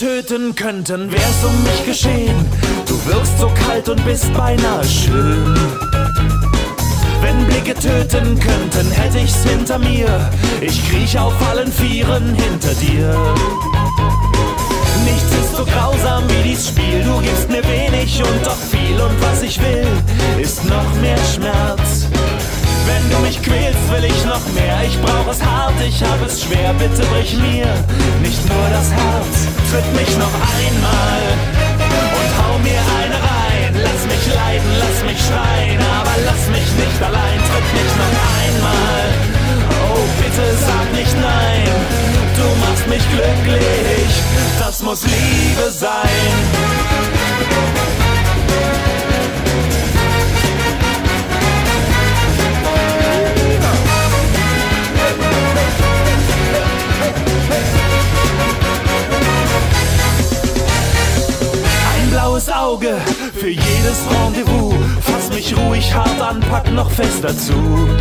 töten könnten, wär's um mich geschehen. Du wirkst so kalt und bist beinahe schön. Wenn Blicke töten könnten, hätte ich's hinter mir. Ich kriech auf allen Vieren hinter dir. Nichts ist so grausam wie dies Spiel. Du gibst mir wenig und doch viel. Und was ich will, ist noch mehr Schmerz. Wenn du mich quälst, will ich noch mehr. Ich brauch es hart, ich hab es schwer. Bitte brich mir nicht nur das Herz. Tritt mich noch einmal und hau mir eine rein. Lass mich leiden, lass mich schreien, aber lass mich nicht allein. Tritt mich noch einmal, oh bitte sag nicht nein. Du machst mich glücklich, das muss Liebe sein. Blaues Auge für jedes Rendezvous. Fass mich ruhig hart an, pack noch fester zu.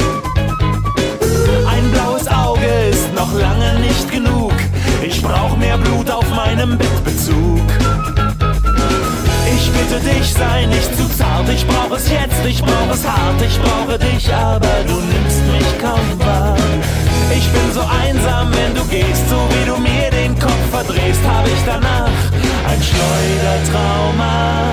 Ein blaues Auge ist noch lange nicht genug. Ich brauch mehr Blut auf meinem Bettbezug. Ich bitte dich, sei nicht zu zart. Ich brauch es jetzt, ich brauch es hart. Ich brauche dich, aber du nimmst mich kaum wahr. Ich bin so einsam, wenn du gehst, so wie du mir den Kopf verdrehst, hab ich danach ein Schleudertrauma.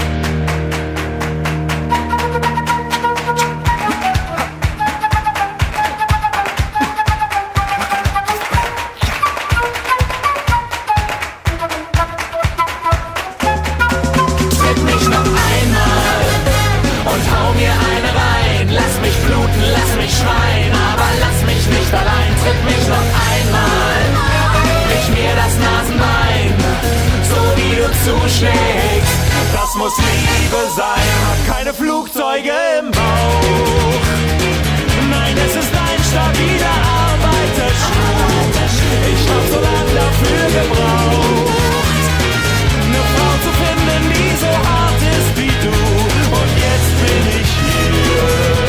Tritt mich noch einmal und hau mir eine rein. Lass mich bluten, lass mich schreien, aber lass mich nicht allein. Tritt mich noch einmal, brich mir das Nasenbein, so wie du zuschlägst. Das muss Liebe sein. Hab keine Flugzeuge im Bauch. Nein, es ist ein stabiler Arbeiterschuh. Ich hab so lange dafür gebraucht, eine Frau zu finden, die so hart ist wie du. Und jetzt bin ich hier,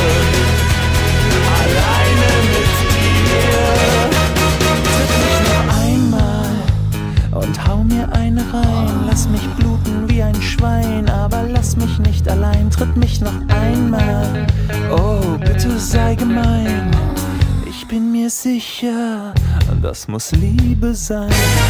alleine mit dir. Tritt mich nur einmal und hau mir eine rein. Lass mich bluten wie ein Schwein, aber lass mich nicht allein. Tritt mich noch einmal, oh bitte sei gemein. Ich bin mir sicher, das muss Liebe sein.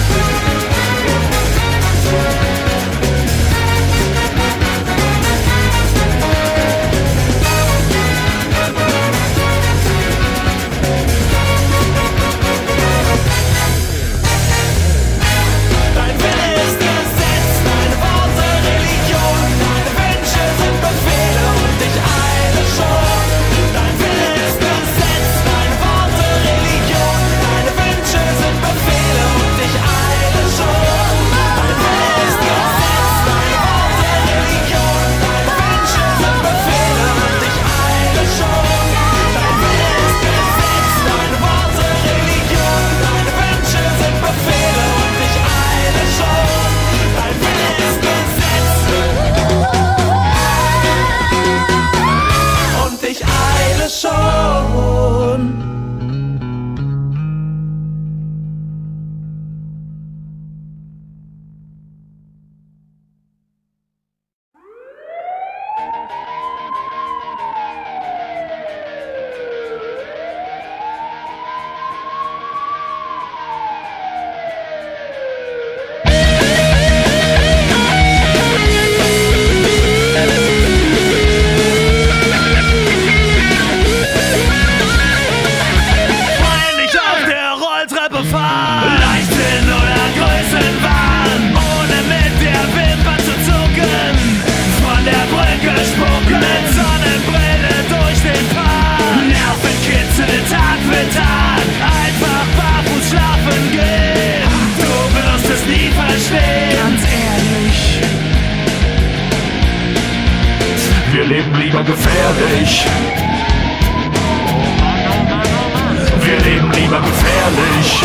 Leichtsinn oder Größenwahn, ohne mit der Wimper zu zucken, von der Brücke spucken, mit Sonnenbrille durch den Park, Nervenkitzel Tag für Tag, einfach barfuß schlafen gehen. Du wirst es nie verstehen, ganz ehrlich. Wir leben lieber gefährlich. Wir leben lieber gefährlich.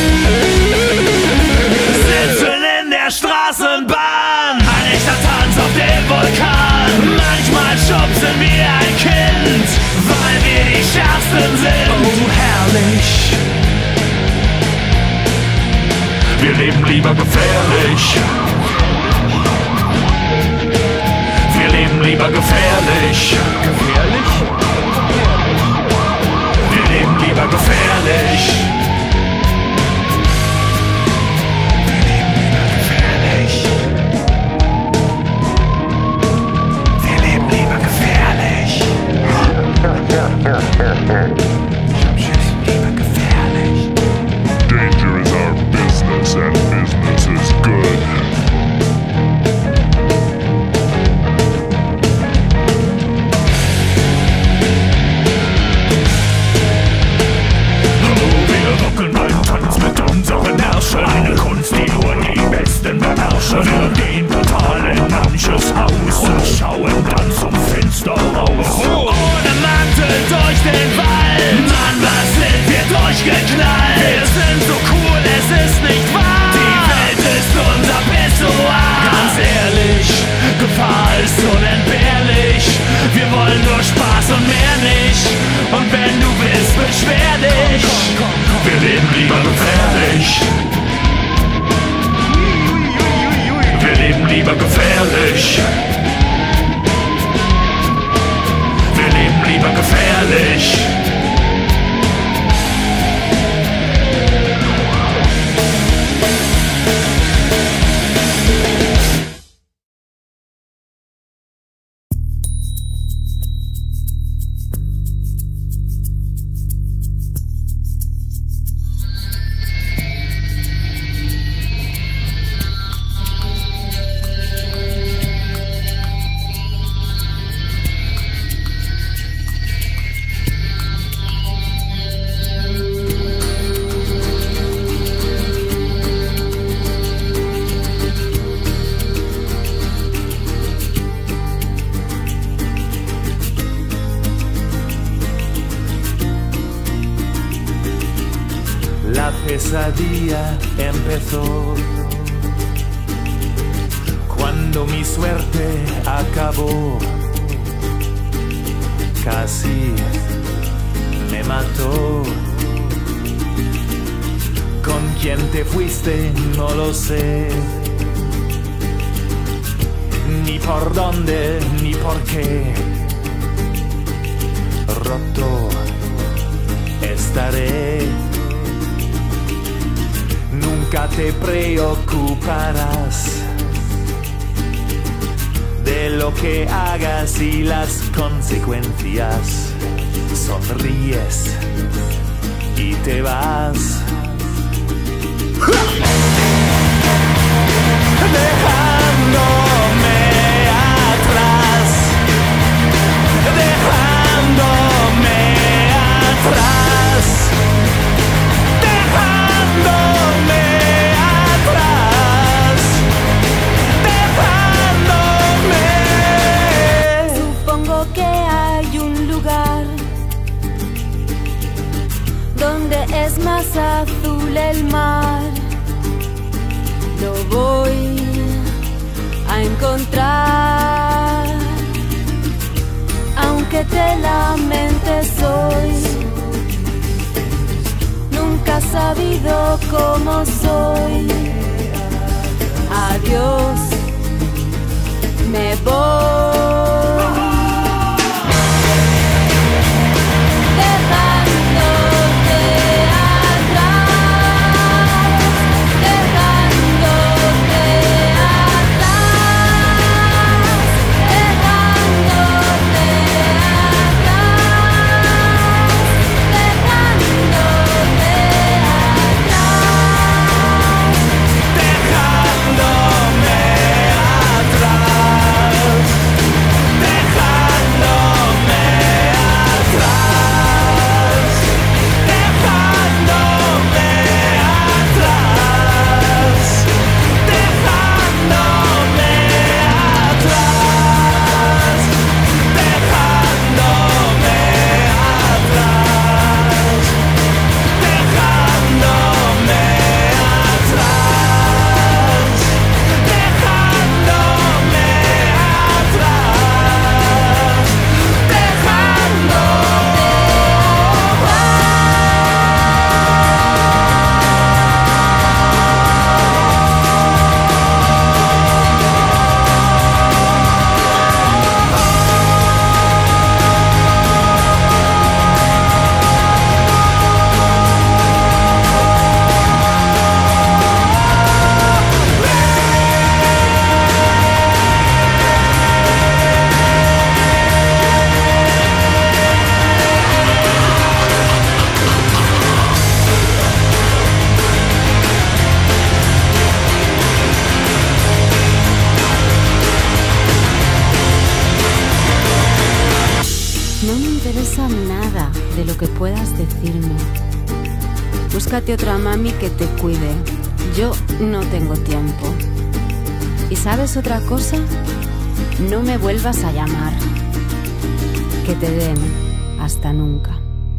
Sitzen in der Straßenbahn, ein echter Tanz auf Wir leben lieber gefährlich. Wir leben lieber gefährlich. Gefährlich? Wir leben lieber gefährlich. Wir leben lieber gefährlich. Lieber gefährlich. Danger is our business and business is good. Wir rocken einen Tanz mit unseren Herrschern. Eine Kunst, die nur die Besten beherrschen. Wir gehen total in manches Haus und schauen dann zum Fenster raus. Ohne Mantel durch den Wald. Mann, was sind wir durchgeknallt? Wir sind so cool, es ist nicht wahr. Die Welt ist unser Pissoir. Ganz ehrlich, Gefahr ist unentbehrlich. Wir wollen nur Spaß und mehr nicht. Und wenn du willst, beschwer dich. Wir leben lieber gefährlich. Wir leben lieber gefährlich. Wir leben lieber gefährlich. La pesadilla empezó cuando mi suerte acabó. Casi me mató. ¿Con quién te fuiste? No lo sé. Ni por dónde, ni por qué. Roto estaré. Nunca te preocuparás de lo que hagas y las consecuencias. Sonríes y te vas. Dejándome atrás. Dejándome atrás. Dejándome atrás, dejándome. Supongo que hay un lugar donde es más azul el mar. Lo voy a encontrar, aunque te lamentes hoy. Nunca he sabido cómo soy. Adiós, me voy. Dejándote atrás, dejándote atrás, dejándote atrás, dejándote Dejándome atrás. puedes decirme. Búscate otra mami que te cuide. Yo no tengo tiempo. ¿Y sabes otra cosa? No me vuelvas a llamar. Que te den. Hasta nunca.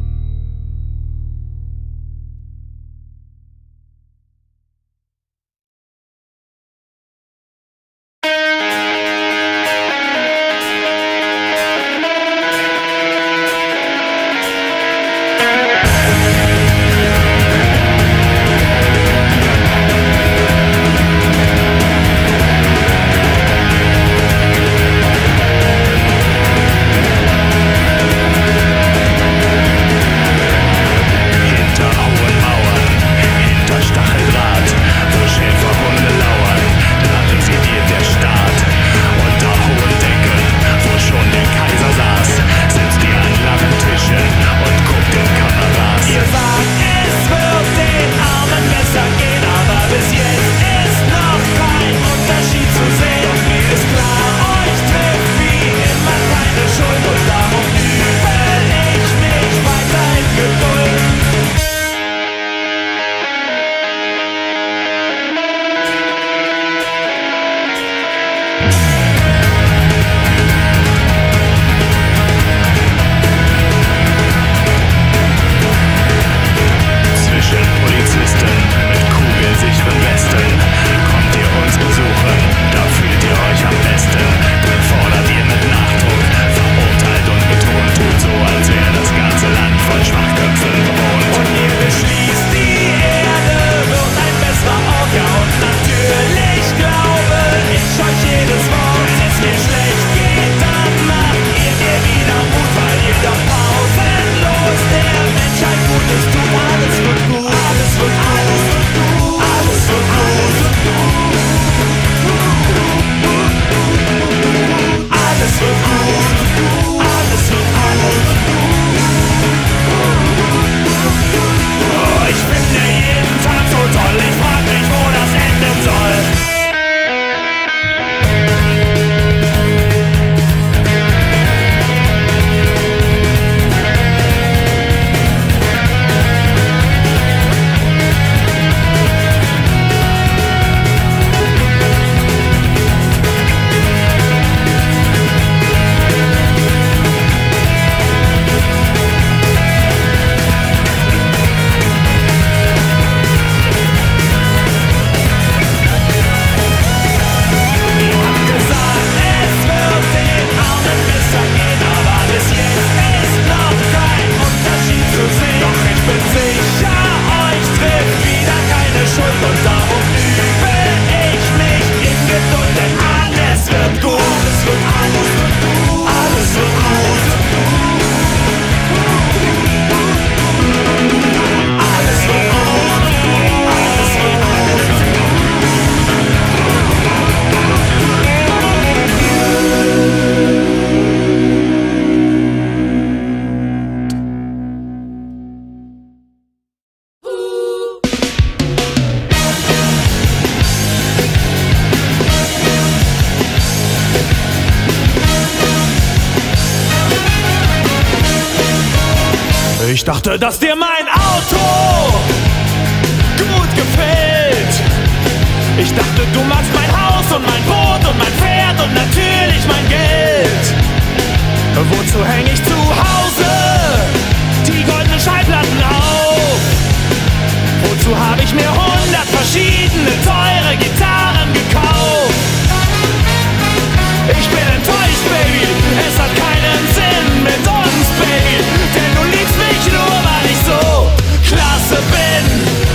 Ich dachte, dass dir mein Auto gut gefällt. Ich dachte, du magst mein Haus und mein Boot und mein Pferd und natürlich mein Geld. Wozu häng ich zu Hause die goldenen Schallplatten auf? Wozu hab ich mir 100 verschiedene teure Gitarren gekauft? Ich bin enttäuscht, Baby, es hat keinen Sinn mit uns, Baby, denn du liebst mich nur, weil ich so klasse bin.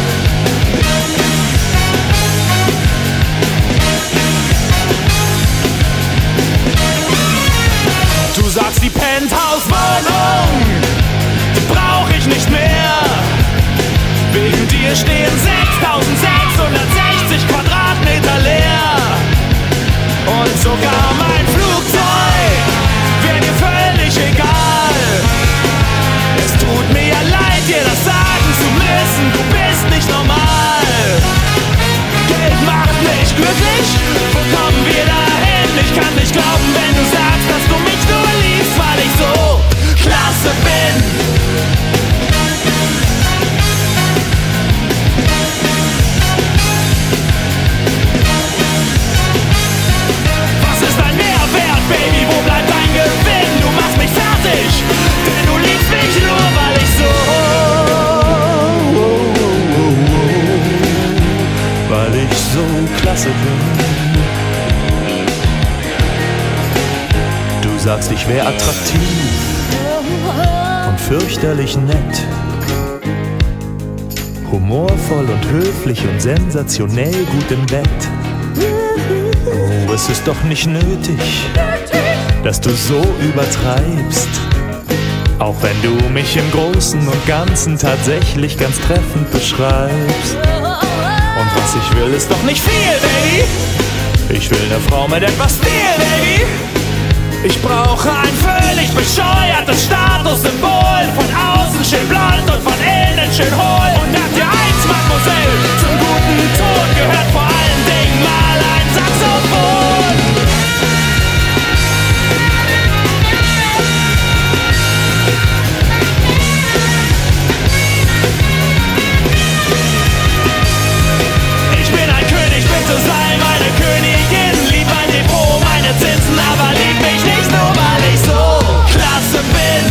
Du sagst, die Penthouse-Wohnung, die brauch ich nicht mehr. Wegen dir stehen 6 so klasse bin. Du sagst, ich wär attraktiv und fürchterlich nett, humorvoll und höflich und sensationell gut im Bett. Oh, es ist doch nicht nötig, dass du so übertreibst, auch wenn du mich im Großen und Ganzen tatsächlich ganz treffend beschreibst. Und was ich will, ist doch nicht viel, Baby. Ich will eine Frau mit etwas Stil, Baby. Ich brauche ein völlig bescheuertes Statussymbol. Von außen schön blond und von innen schön hohl. Und habt ihr eins, Mademoiselle, zum guten Ton gehört vor allen Dingen mal ein Saxophon. Ich bin ein König, bitte sei meine Königin. Lieb mein Depot, meine Zinsen, aber lieb mich nicht nur, weil ich so klasse bin.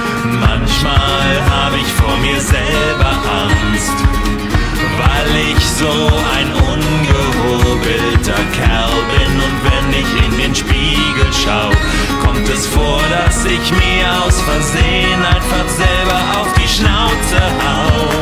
Manchmal habe ich vor mir selber Angst, weil ich so ein ungehobelter Kerl bin. Und wenn ich in den Spiegel schau, kommt es vor, dass ich mir aus Versehen einfach selber auf die Schnauze hau.